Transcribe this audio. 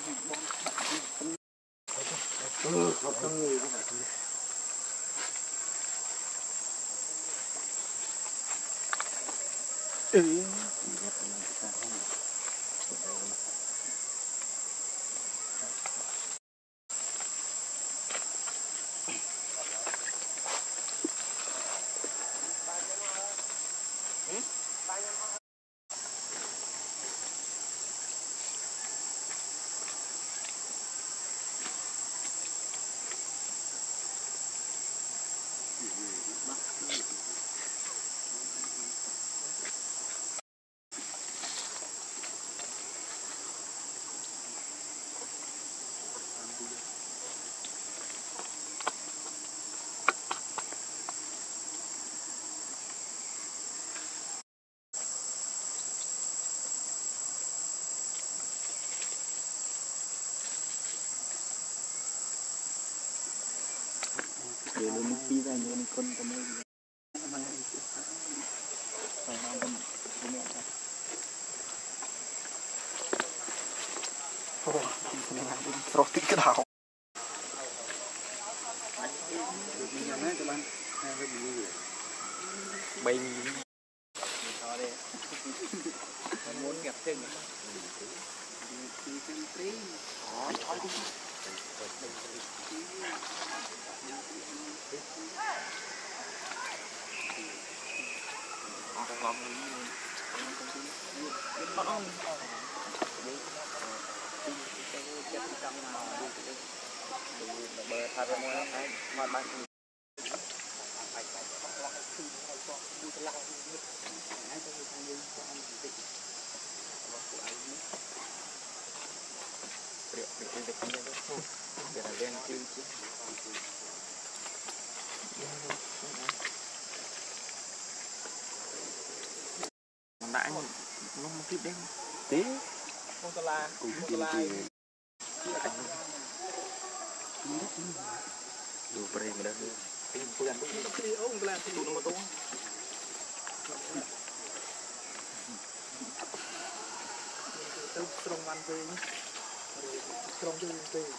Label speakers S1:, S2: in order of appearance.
S1: Để luôn đi ra những con tôm ấy. Phải làm con mẹ thôi. Ồ, cái này cũng rốt tí cái đào. Bay nhìn. Đó đây. Muốn kẹp chân. Thôi đi. Đã nó một kiếp đen tí con tơ la cũng tơ la đủ bơi mà đó cái phương án nó kia ông là thì nó mà to trong văn về trong